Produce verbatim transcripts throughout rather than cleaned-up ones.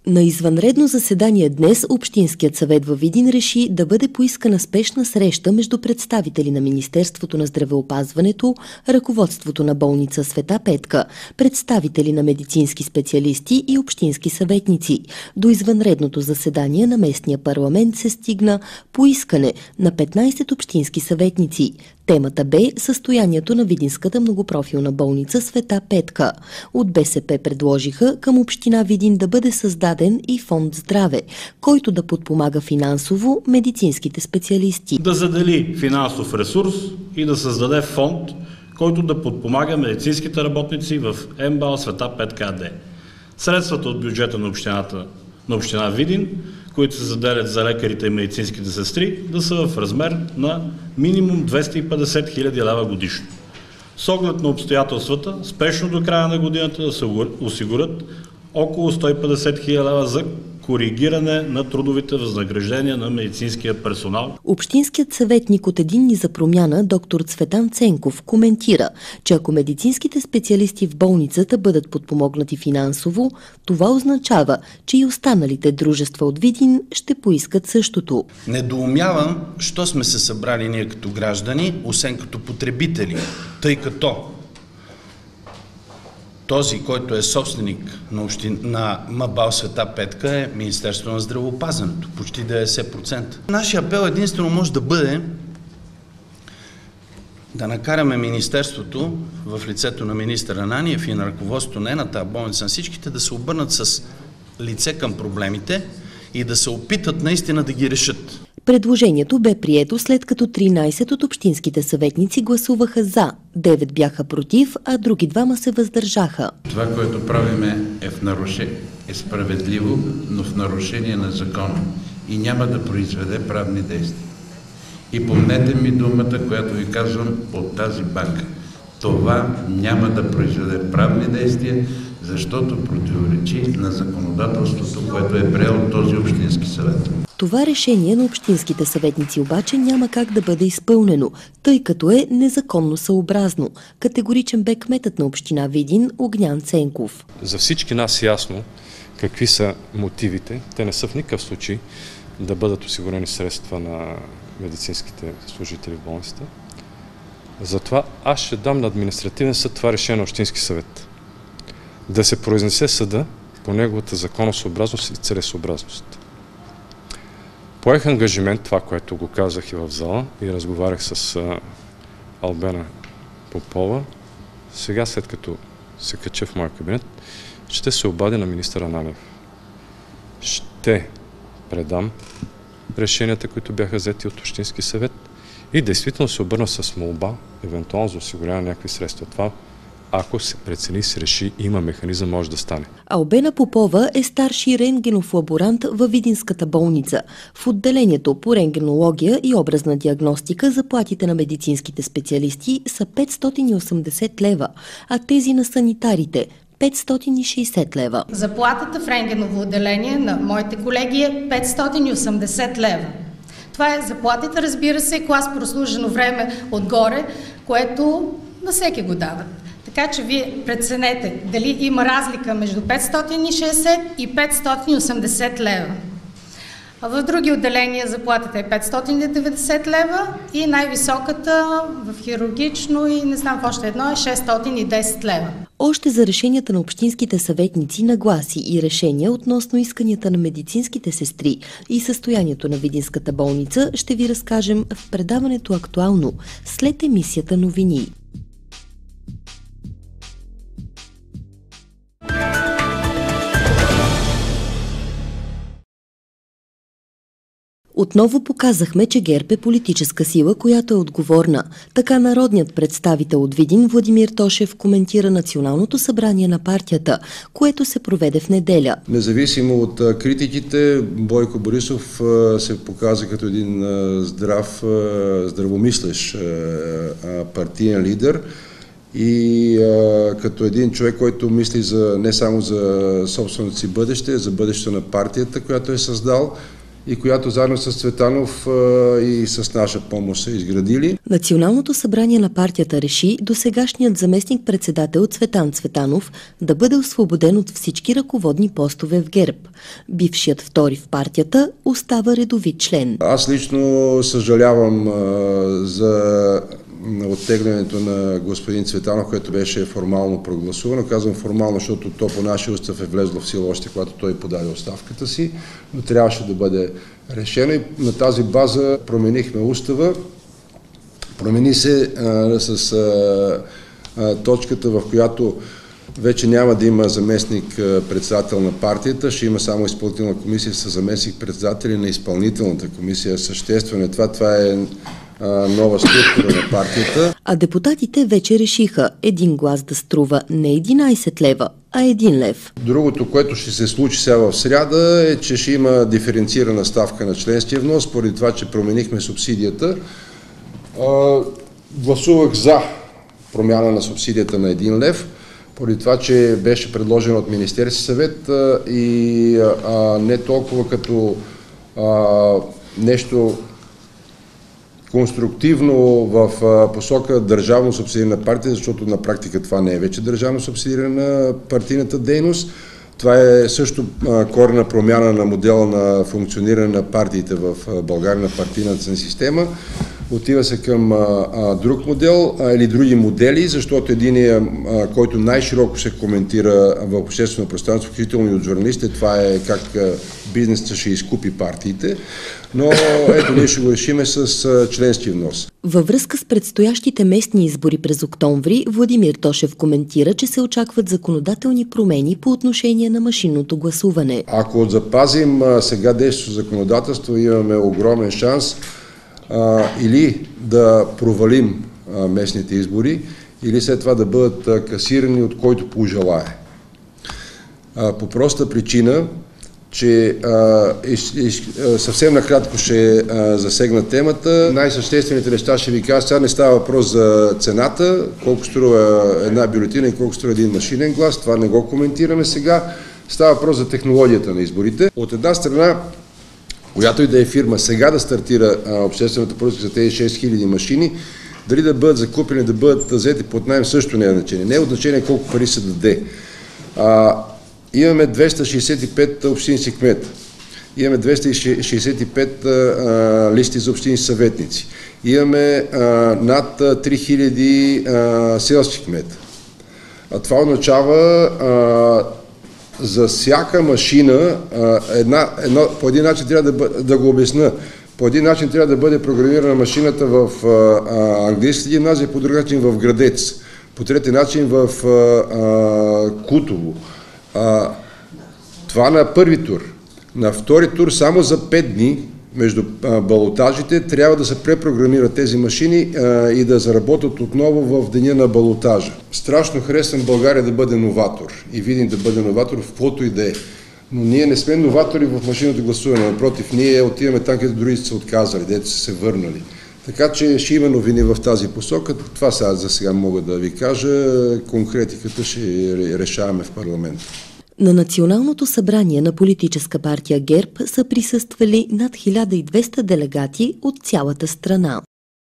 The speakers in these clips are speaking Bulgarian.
На извънредно заседание днес Общинският съвет във Видин реши да бъде поискана спешна среща между представители на Министерството на здравеопазването, ръководството на болница Света Петка, представители на медицински специалисти и общински съветници. До извънредното заседание на местния парламент се стигна поискане на петнайсет общински съветници. Темата бе състоянието на Видинската многопрофилна болница Света Петка. От БСП предложиха към община Видин да бъде създаден и фонд здраве, който да подпомага финансово медицинските специалисти. Да задели финансов ресурс и да създаде фонд, който да подпомага медицинските работници в МБАЛ Света Петка АД. Средствата от бюджета на общината на община Видин, които се заделят за лекарите и медицинските сестри, да са в размер на минимум двеста и петдесет хиляди лева годишно. С оглед на обстоятелствата, спешно до края на годината да се осигурят около сто и петдесет хиляди лева за коригиране на трудовите възнаграждения на медицинския персонал. Общинският съветник от Единни за промяна доктор Цветан Ценков коментира, че ако медицинските специалисти в болницата бъдат подпомогнати финансово, това означава, че и останалите дружества от Видин ще поискат същото. Недоумявам, що сме се събрали ние като граждани, освен като потребители, тъй като този, който е собственик на, общин... на МБАЛ Света Петка, е Министерството на здравеопазването, почти деветдесет процента. Нашия апел единствено може да бъде да накараме Министерството в лицето на министър Ананиев и на ръководството на една болница на всичките да се обърнат с лице към проблемите и да се опитат наистина да ги решат. Предложението бе прието след като тринайсет от общинските съветници гласуваха за, девет бяха против, а други двама се въздържаха. Това, което правиме е в нарушение, е справедливо, но в нарушение на закона и няма да произведе правни действия. И помнете ми думата, която ви казвам от тази банка. Това няма да произведе правни действия, защото противоречи на законодателството, което е приел този общински съвет. Това решение на общинските съветници обаче няма как да бъде изпълнено, тъй като е незаконно съобразно. Категоричен бе кметът на община Видин Огнян Ценков. За всички нас ясно какви са мотивите. Те не са в никакъв случай да бъдат осигурени средства на медицинските служители в болницата. Затова аз ще дам на административен съд това решение на общински съвет. Да се произнесе съда по неговата законосъобразност и целесъобразност. Поех ангажимент, това, което го казах и в зала, и разговарях с а, Албена Попова. Сега, след като се кача в моя кабинет, ще се обадя на министър Ананиев. Ще предам решенията, които бяха взети от Общински съвет и действително се обърна с молба, евентуално за осигуряване на някакви средства. Това, ако се прецени, се реши, има механизъм, може да стане. Албена Попова е старши рентгенов лаборант във Видинската болница. В отделението по рентгенология и образна диагностика заплатите на медицинските специалисти са петстотин и осемдесет лева, а тези на санитарите петстотин и шейсет лева. Заплатата в рентгеново отделение на моите колеги е петстотин и осемдесет лева. Това е заплатите, разбира се, клас прослужено време отгоре, което на всеки го дават. Така че вие преценете дали има разлика между петстотин и шейсет и петстотин и осемдесет лева. А в други отделения заплатата е петстотин и деветдесет лева и най-високата в хирургично и не знам в още едно е шестстотин и десет лева. Още за решенията на общинските съветници, нагласи и решения относно исканията на медицинските сестри и състоянието на Видинската болница ще ви разкажем в предаването Актуално след емисията Новини. Отново показахме, че ГЕРБ е политическа сила, която е отговорна. Така народният представител от Видин Владимир Тошев коментира Националното събрание на партията, което се проведе в неделя. Независимо от критиките, Бойко Борисов се показа като един здрав, здравомислещ партиен лидер и а, като един човек, който мисли за, не само за собственото си бъдеще, за бъдещето на партията, която е създал, и която заедно с Цветанов и с наша помощ са изградили. Националното събрание на партията реши досегашният заместник-председател Цветан Цветанов да бъде освободен от всички ръководни постове в ГЕРБ. Бившият втори в партията остава редови член. Аз лично съжалявам а, за оттеглянето на господин Цветанов, което беше формално прогласувано. Казвам формално, защото то по нашия устав е влезло в сила още когато той подаде оставката си, но трябваше да бъде решено и на тази база променихме устава. Промени се а, с а, а, точката, в която вече няма да има заместник-председател на партията, ще има само изпълнителна комисия с заместник-председатели на изпълнителната комисия. Съществено е това, това е нова структура на партията. А депутатите вече решиха един глас да струва не единайсет лева, а един лев. Другото, което ще се случи сега в сряда, е, че ще има диференцирана ставка на членския внос, поради това, че променихме субсидията. Гласувах за промяна на субсидията на един лев, поради това, че беше предложено от Министерски съвет и а, не толкова като а, нещо конструктивно в посока държавно субсидирана партия, защото на практика това не е вече държавно субсидирана партийната дейност. Това е също коренна промяна на модела на функциониране на партиите в България, на партийната система. Отива се към а, а, друг модел а, или други модели, защото единият, който най-широко се коментира в обществено пространство, включително и от журналистите, това е как а, бизнесът ще изкупи партиите. Но ето ние ще го решиме с а, членски внос. Във връзка с предстоящите местни избори през октомври, Владимир Тошев коментира, че се очакват законодателни промени по отношение на машинното гласуване. Ако запазим а, сега действащото законодателство, имаме огромен шанс А, или да провалим а, местните избори, или след това да бъдат а, касирани от който пожелае. А, по проста причина, че а, из, из, съвсем накратко ще а, засегна темата. Най-съществените неща ще ви кажа. Сега не става въпрос за цената, колко струва една бюлетина и колко струва един машинен глас. Това не го коментираме сега. Става въпрос за технологията на изборите. От една страна, която и да е фирма, сега да стартира а, обществената поръчка за тези шест хиляди машини, дали да бъдат закупени, да бъдат взети под наем, също не е значение. Не е от значение колко пари се даде. А, имаме двеста шейсет и пет общински кмета. Имаме двеста шейсет и пет а, листи за общински съветници. Имаме а, над три хиляди а, селски кмета. А това означава а, за всяка машина, една, едно, по един начин трябва да, да го обясня, по един начин трябва да бъде програмирана машината в а, английската гимназия, по друг начин в Градец, по трети начин в а, а, Кутово. А, това на първи тур. На втори тур само за пет дни между а, балотажите трябва да се препрограмират тези машини а, и да заработят отново в деня на балотажа. Страшно харесвам България да бъде новатор и Видин да бъде новатор в каквото и да е. Но ние не сме новатори в машинното гласуване. Напротив, ние отиваме там, където други са отказали, дето са се върнали. Така че ще има новини в тази посока. Това сега за сега мога да ви кажа. Конкретиката ще решаваме в парламента. На Националното събрание на политическа партия ГЕРБ са присъствали над хиляда и двеста делегати от цялата страна.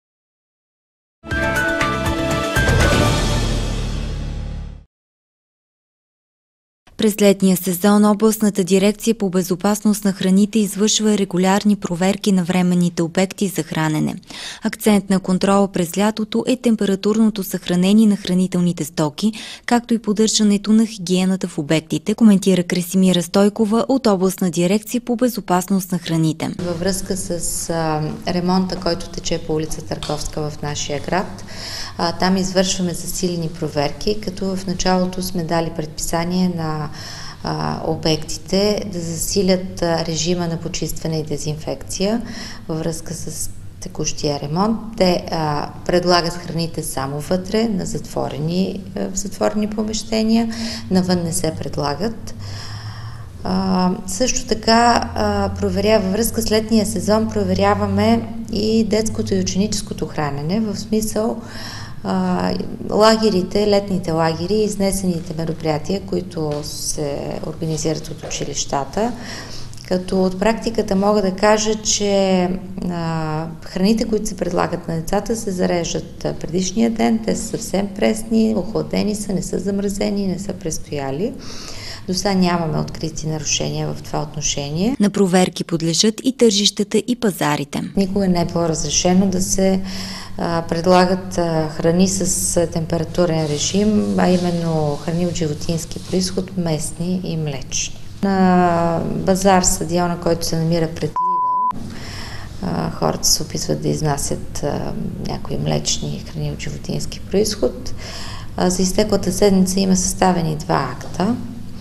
През летния сезон областната дирекция по безопасност на храните извършва регулярни проверки на временните обекти за хранене. Акцент на контрола през лятото е температурното съхранение на хранителните стоки, както и поддържането на хигиената в обектите, коментира Кресимира Стойкова от областна дирекция по безопасност на храните. Във връзка с а, ремонта, който тече по улица Търговска в нашия град, а, там извършваме засилени проверки, като в началото сме дали предписание на а, обектите да засилят а, режима на почистване и дезинфекция във връзка с текущия ремонт. Те а, предлагат храните само вътре, на затворени, в затворени помещения, навън не се предлагат. А, също така а, проверя, във връзка с летния сезон проверяваме и детското и ученическото хранене, в смисъл а, лагерите, летните лагери и изнесените мероприятия, които се организират от училищата, Като от практиката мога да кажа, че а, храните, които се предлагат на децата, се зареждат предишния ден, те са съвсем пресни, охладени са, не са замразени, не са престояли. До сега нямаме открити нарушения в това отношение. На проверки подлежат и тържищата, и пазарите. Никога не е било разрешено да се а, предлагат а, храни с а, температурен режим, а именно храни от животински произход, местни и млечни. На базар Стадиона, който се намира пред Лидъл, а, хората се опитват да изнасят а, някои млечни храни от животински произход. А, за изтеклата седмица има съставени два акта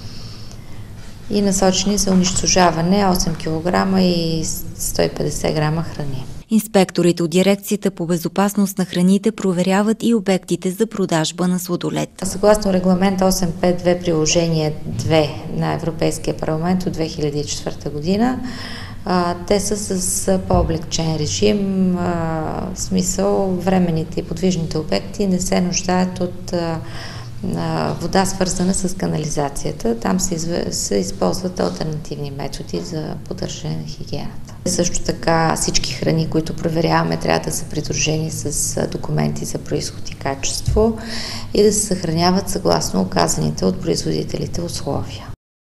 и насочени за унищожаване осем килограма и сто и петдесет грама храни. Инспекторите от дирекцията по безопасност на храните проверяват и обектите за продажба на сладолед. Съгласно регламент осем пет две приложение две на Европейския парламент от две хиляди и четвърта година, те са с по-облегчен режим, в смисъл временните и подвижните обекти не се нуждаят от вода, свързана с канализацията. Там се, изв... се използват алтернативни методи за поддържане на хигиената. Също така всички храни, които проверяваме, трябва да са придружени с документи за произход и качество и да се съхраняват съгласно указаните от производителите условия.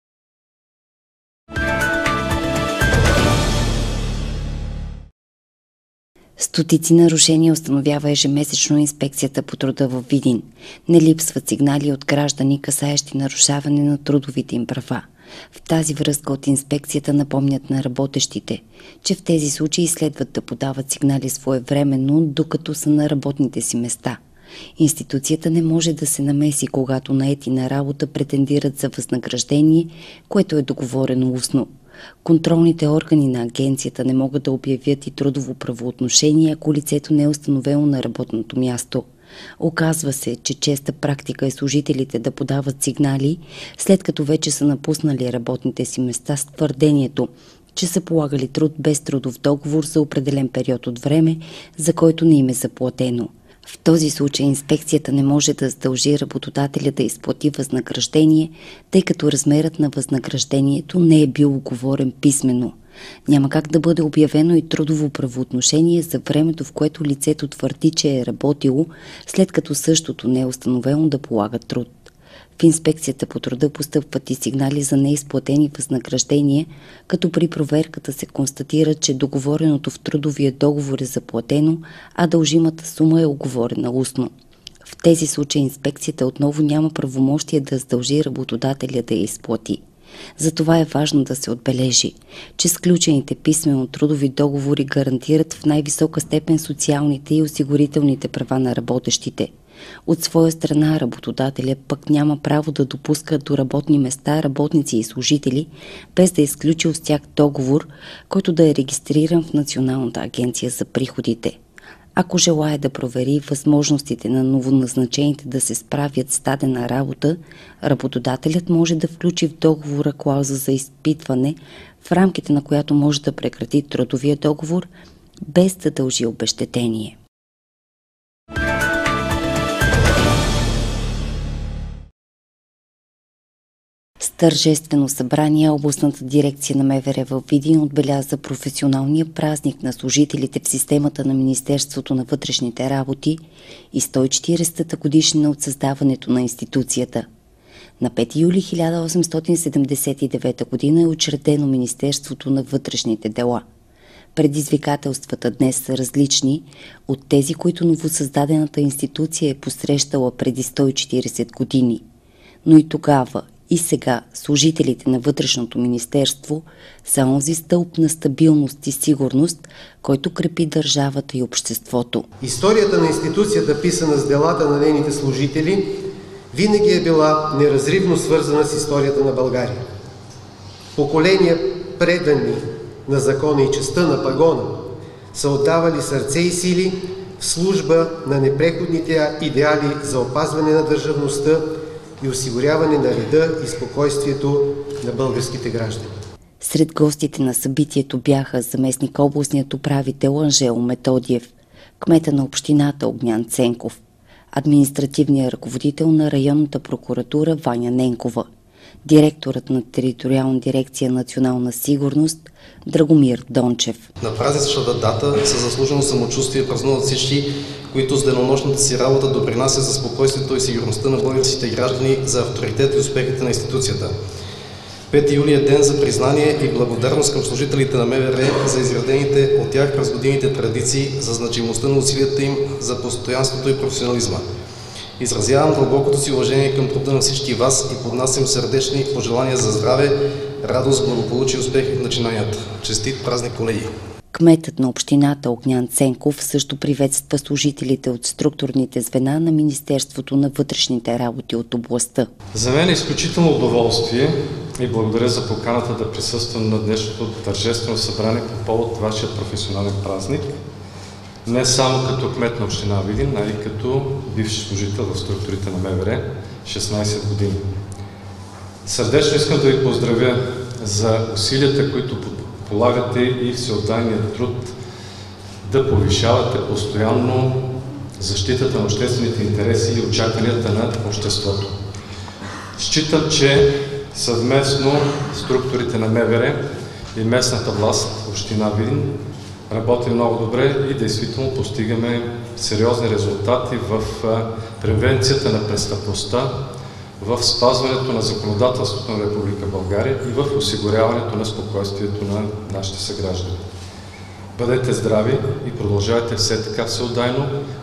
Стотици нарушения установява ежемесечно инспекцията по труда в Видин. Не липсват сигнали от граждани, касаещи нарушаване на трудовите им права. В тази връзка от инспекцията напомнят на работещите, че в тези случаи следват да подават сигнали своевременно, докато са на работните си места. Институцията не може да се намеси, когато наети на работа претендират за възнаграждение, което е договорено устно. Контролните органи на агенцията не могат да обявят и трудово правоотношение, ако лицето не е установено на работното място. Оказва се, че честа практика е служителите да подават сигнали, след като вече са напуснали работните си места с твърдението, че са полагали труд без трудов договор за определен период от време, за който не им е заплатено. В този случай инспекцията не може да задължи работодателя да изплати възнаграждение, тъй като размерът на възнаграждението не е бил уговорен писменно. Няма как да бъде обявено и трудово правоотношение за времето, в което лицето твърди, че е работило, след като същото не е установено да полага труд. В инспекцията по труда постъпват и сигнали за неизплатени възнаграждения, като при проверката се констатира, че договореното в трудовия договор е заплатено, а дължимата сума е уговорена устно. В тези случаи инспекцията отново няма правомощие да задължи работодателя да я изплати. Затова е важно да се отбележи, че сключените писмено трудови договори гарантират в най-висока степен социалните и осигурителните права на работещите. От своя страна работодателя пък няма право да допуска до работни места работници и служители, без да е изключил с тях договор, който да е регистриран в Националната агенция за приходите. Ако желае да провери възможностите на новоназначените да се справят с дадена работа, работодателят може да включи в договора клауза за изпитване, в рамките на която може да прекрати трудовия договор, без да дължи обезщетение. С тържествено събрание областната дирекция на МВР във Видин отбеляза професионалния празник на служителите в системата на Министерството на вътрешните работи и сто и четиридесетата годишнина от създаването на институцията. На пети юли хиляда осемстотин седемдесет и девета година е учредено Министерството на вътрешните дела. Предизвикателствата днес са различни от тези, които новосъздадената институция е посрещала преди сто и четиридесет години. Но и тогава, и сега служителите на Вътрешното министерство са онзи стълб на стабилност и сигурност, който крепи държавата и обществото. Историята на институцията, писана с делата на нейните служители, винаги е била неразривно свързана с историята на България. Поколения предани на закона и честта на пагона са отдавали сърце и сили в служба на непреходните идеали за опазване на държавността и осигуряване на реда и спокойствието на българските граждани. Сред гостите на събитието бяха заместник областният управител Анжел Методиев, кмета на общината Огнян Ценков, административният ръководител на районната прокуратура Ваня Ненкова, директорът на териториална дирекция Национална сигурност Драгомир Дончев. На празничната дата със заслужено самочувствие празнуват всички, които с денонощната си работа допринасят за спокойствието и сигурността на българските граждани, за авторитет и успехите на институцията. пети юли е ден за признание и благодарност към служителите на МВР за изградените от тях през годините традиции, за значимостта на усилията им, за постоянството и професионализма. Изразявам дълбокото си уважение към труда на всички вас и поднасям сърдечни пожелания за здраве, радост, благополучие и успехи в начинанията. Честит празник, колеги! Кметът на общината Огнян Ценков също приветства служителите от структурните звена на Министерството на вътрешните работи от областта. За мен е изключително удоволствие и благодаря за поканата да присъствам на днешното тържествено събрание по повод вашия професионален празник. Не само като кмет на община Видин, а и като бивш служител в структурите на МВР шестнайсет години. Сърдечно искам да ви поздравя за усилията, които полагате и всеотдайния труд да повишавате постоянно защитата на обществените интереси и очакванията на обществото. Считам, че съвместно структурите на МВР и местната власт, община Видин, работим много добре и действително постигаме сериозни резултати в превенцията на престъпността, в спазването на законодателството на Република България и в осигуряването на спокойствието на нашите съграждани. Бъдете здрави и продължавайте все така всеотдайно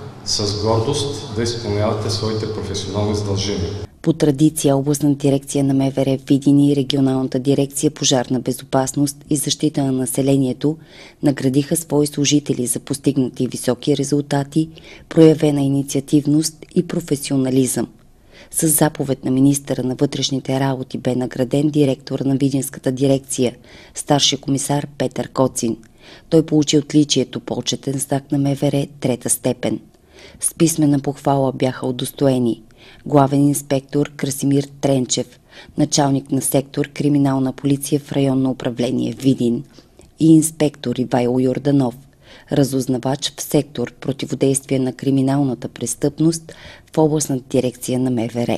с гордост да изпълнявате своите професионални задължения. По традиция областна дирекция на МВР Видин и регионалната дирекция Пожарна безопасност и защита на населението наградиха свои служители за постигнати високи резултати, проявена инициативност и професионализъм. С заповед на министъра на вътрешните работи бе награден директор на Видинската дирекция, старши комисар Петър Коцин. Той получи отличието почетен знак на МВР трета степен. С писмена похвала бяха удостоени главен инспектор Красимир Тренчев, началник на сектор Криминална полиция в районно управление Видин, и инспектор Ивайло Йорданов, разузнавач в сектор Противодействие на криминалната престъпност в областната дирекция на МВР.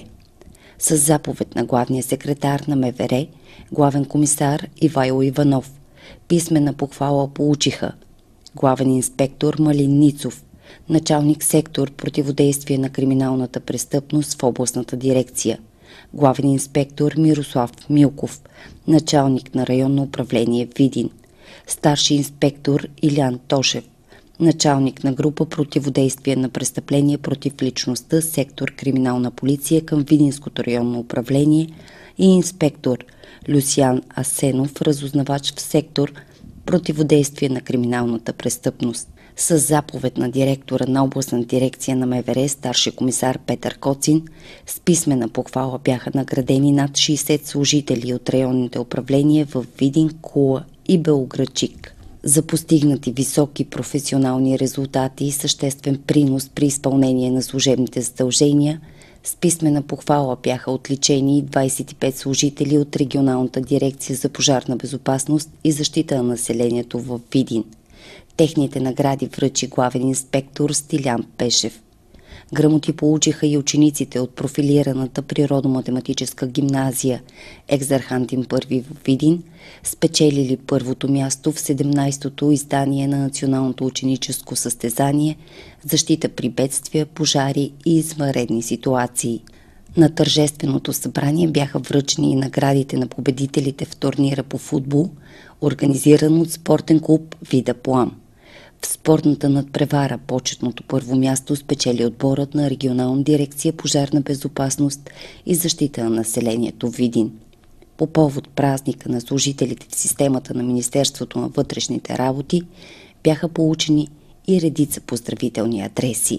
С заповед на главния секретар на МВР, главен комисар Ивайло Иванов, писмена похвала получиха главен инспектор Малин Ницов, началник сектор Противодействие на криминалната престъпност в областната дирекция, главен инспектор Мирослав Милков, началник на районно управление Видин, старши инспектор Илян Тошев, началник на група Противодействие на престъпления против личността, сектор Криминална полиция към Видинското районно управление, и инспектор Люсиян Асенов, разузнавач в сектор Противодействие на криминалната престъпност. С заповед на директора на областна дирекция на МВР, старши комисар Петър Коцин, с писмена похвала бяха наградени над шейсет служители от районните управления в Видин, Кула и Белоградчик. За постигнати високи професионални резултати и съществен принос при изпълнение на служебните задължения, с писмена похвала бяха отличени двайсет и пет служители от регионалната дирекция за пожарна безопасност и защита на населението в Видин. Техните награди връчи главен инспектор Стилян Пешев. Грамоти получиха и учениците от профилираната природо-математическа гимназия Екзархантин първи в Видин, спечелили първото място в седемнайсетото издание на националното ученическо състезание защита при бедствия, пожари и извънредни ситуации. На тържественото събрание бяха връчени и наградите на победителите в турнира по футбол, организиран от спортен клуб Вида Плам. В спортната надпревара почетното първо място спечели отборът на регионална дирекция Пожарна безопасност и защита на населението Видин. По повод празника на служителите в системата на Министерството на вътрешните работи бяха получени и редица поздравителни адреси.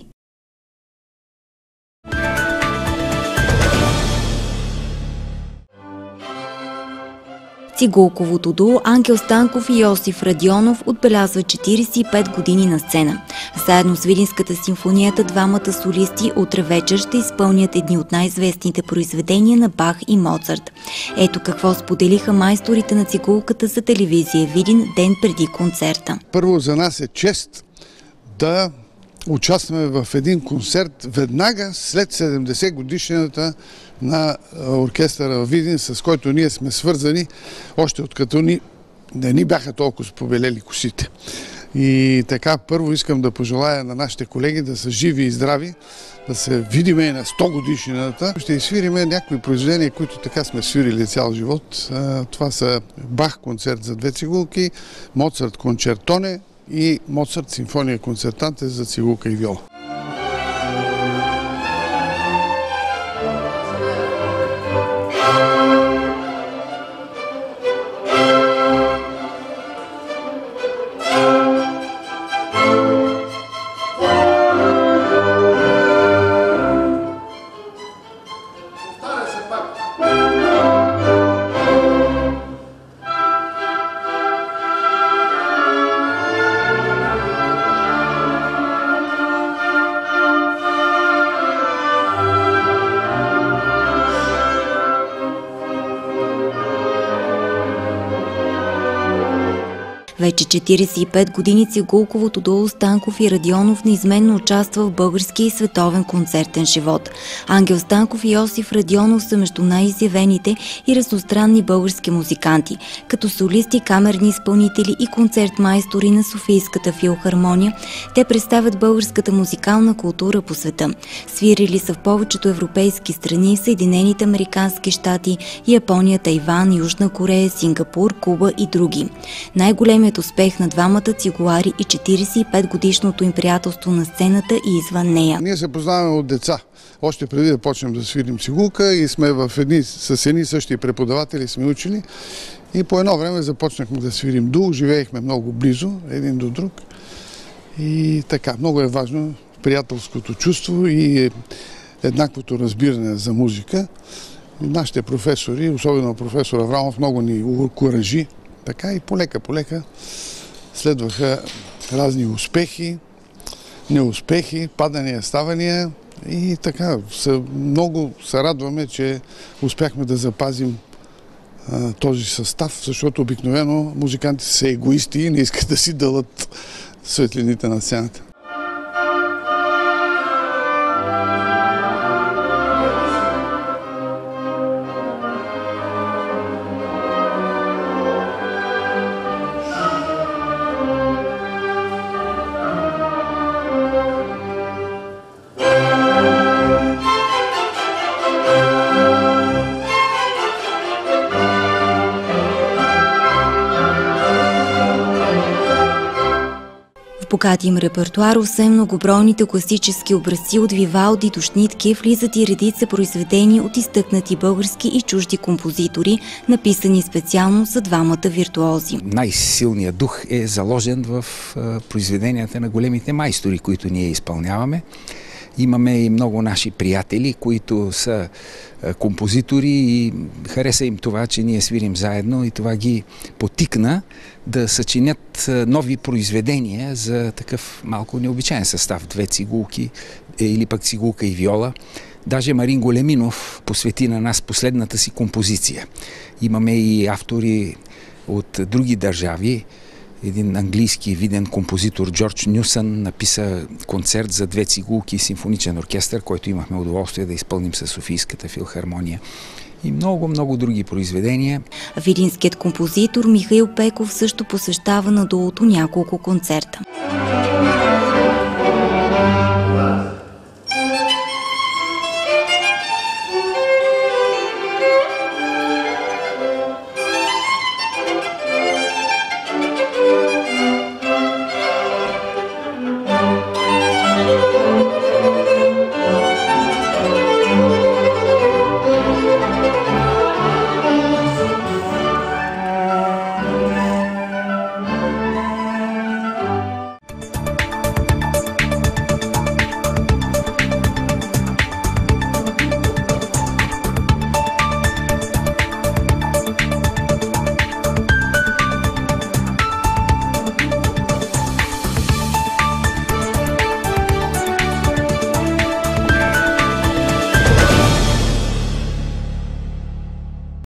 Цигулковото дуо Ангел Станков и Йосиф Радионов отбелязва четирийсет и пет години на сцена. Заедно с Видинската симфонията двамата солисти утре вечер ще изпълнят едни от най-известните произведения на Бах и Моцарт. Ето какво споделиха майсторите на цигулката за телевизия Видин ден преди концерта. Първо, за нас е чест да участваме в един концерт веднага след седемдесет годишнината на оркестъра в Видин, с който ние сме свързани, още откато ни, не ни бяха толкова побелели косите. И така, първо искам да пожелая на нашите колеги да са живи и здрави, да се видиме и на сто годишнината. Ще изсвириме някои произведения, които така сме свирили цял живот. Това са Бах концерт за две цигулки, Моцарт кончертоне и Моцарт симфония концертанте за цигулка и виола. Вече четиридесет и пет години цигулковото дуо Станков и Радионов неизменно участва в българския и световен концертен живот. Ангел Станков и Йосиф Радионов са между най-изявените и разностранни български музиканти, като солисти, камерни изпълнители и концертмайстори на Софийската филхармония. Те представят българската музикална култура по света. Свирили са в повечето европейски страни, Съединените американски щати, Япония, Тайван, Южна Корея, Сингапур, Куба и други. Най-големият успех на двамата цигулари и четиридесет и пет годишното им приятелство на сцената и извън нея. Ние се познаваме от деца. Още преди да почнем да свирим цигулка и сме в едни, с едни същи преподаватели сме учили и по едно време започнахме да свирим дуо, живеехме много близо един до друг и така, много е важно приятелското чувство и еднаквото разбиране за музика. Нашите професори, особено професор Аврамов, много ни окуражи. Така и полека-полека следваха разни успехи, неуспехи, падания, ставания и така много се радваме, че успяхме да запазим а, този състав, защото обикновено музикантите са егоисти и не искат да си дълат светлините на сцената. В богатия им репертуар, освен многобройните класически образци от Вивалди до Шнитке, влизат и редица произведения от изтъкнати български и чужди композитори, написани специално за двамата виртуози. Най-силният дух е заложен в произведенията на големите майстори, които ние изпълняваме. Имаме и много наши приятели, които са композитори и хареса им това, че ние свирим заедно и това ги потикна да съчинят нови произведения за такъв малко необичайен състав. Две цигулки или пък цигулка и виола. Даже Марин Големинов посвети на нас последната си композиция. Имаме и автори от други държави. Един английски виден композитор Джордж Нюсън написа концерт за две цигулки и симфоничен оркестър, който имахме удоволствие да изпълним със Софийската филхармония. И много-много други произведения. Видинският композитор Михаил Пеков също посещава на дуото няколко концерта.